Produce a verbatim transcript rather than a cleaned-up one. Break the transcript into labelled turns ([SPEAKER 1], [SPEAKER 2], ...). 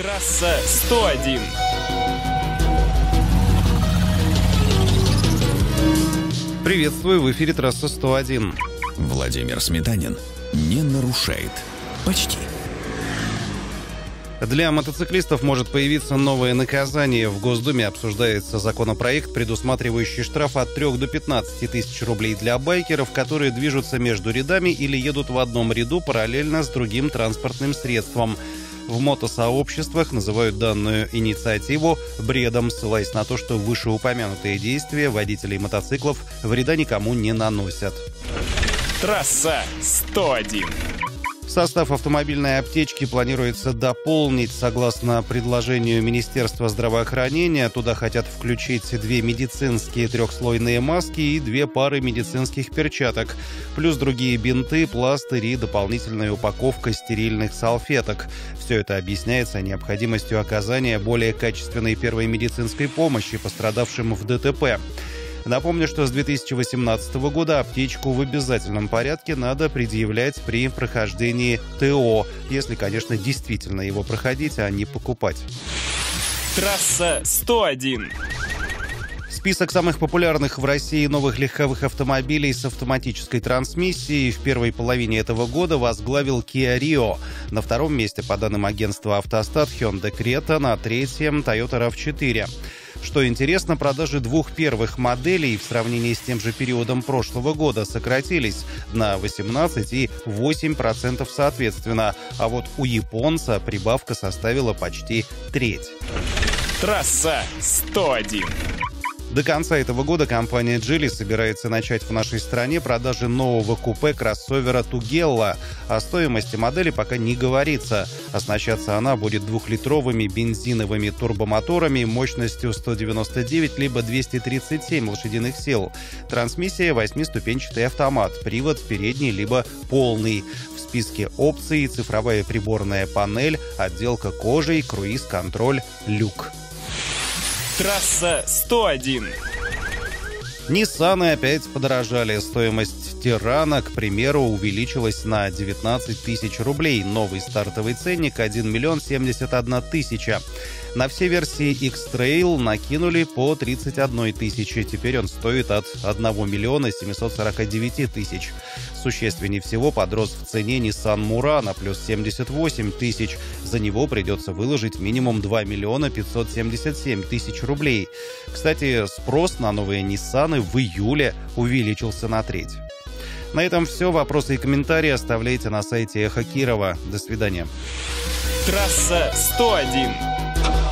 [SPEAKER 1] Трасса сто один.
[SPEAKER 2] Приветствую, в эфире трасса сто один.
[SPEAKER 3] Владимир Сметанин не нарушает. Почти.
[SPEAKER 2] Для мотоциклистов может появиться новое наказание. В Госдуме обсуждается законопроект, предусматривающий штраф от трёх до пятнадцати тысяч рублей для байкеров, которые движутся между рядами или едут в одном ряду параллельно с другим транспортным средством. В мотосообществах называют данную инициативу бредом, ссылаясь на то, что вышеупомянутые действия водителей мотоциклов вреда никому не наносят.
[SPEAKER 1] Трасса сто один.
[SPEAKER 2] Состав автомобильной аптечки планируется дополнить. Согласно предложению Министерства здравоохранения, туда хотят включить две медицинские трехслойные маски и две пары медицинских перчаток, плюс другие бинты, пластыри и дополнительная упаковка стерильных салфеток. Все это объясняется необходимостью оказания более качественной первой медицинской помощи пострадавшим в ДТП. Напомню, что с две тысячи восемнадцатого года аптечку в обязательном порядке надо предъявлять при прохождении ТО, если, конечно, действительно его проходить, а не покупать.
[SPEAKER 1] Трасса сто один.
[SPEAKER 2] Список самых популярных в России новых легковых автомобилей с автоматической трансмиссией в первой половине этого года возглавил Kia Rio. На втором месте, по данным агентства «Автостат», Hyundai Creta, на третьем Toyota рав четыре. Что интересно, продажи двух первых моделей в сравнении с тем же периодом прошлого года сократились на восемнадцать и восемь процентов соответственно, а вот у японца прибавка составила почти треть.
[SPEAKER 1] Трасса сто один.
[SPEAKER 2] До конца этого года компания Geely собирается начать в нашей стране продажи нового купе-кроссовера Тугелла. О стоимости модели пока не говорится. Оснащаться она будет двухлитровыми бензиновыми турбомоторами мощностью сто девяносто девять либо двести тридцать семь лошадиных сил. Трансмиссия — восьмиступенчатый автомат, привод передний либо полный. В списке опций цифровая приборная панель, отделка кожей, круиз-контроль, люк.
[SPEAKER 1] Трасса сто один.
[SPEAKER 2] Ниссаны опять подорожали. Стоимость Тирана, к примеру, увеличилась на девятнадцать тысяч рублей. Новый стартовый ценник — один миллион семьдесят одна тысяча. На все версии X-Trail накинули по тридцать одна тысяча. Теперь он стоит от одного миллиона семисот сорока девяти тысяч. Существеннее всего подрос в цене Nissan Murano, плюс семьдесят восемь тысяч. За него придется выложить минимум два миллиона пятьсот семьдесят семь тысяч рублей. Кстати, спрос на новые Ниссаны в июле увеличился на треть. На этом все. Вопросы и комментарии оставляйте на сайте Эхо Кирова. До свидания.
[SPEAKER 1] Трасса сто один.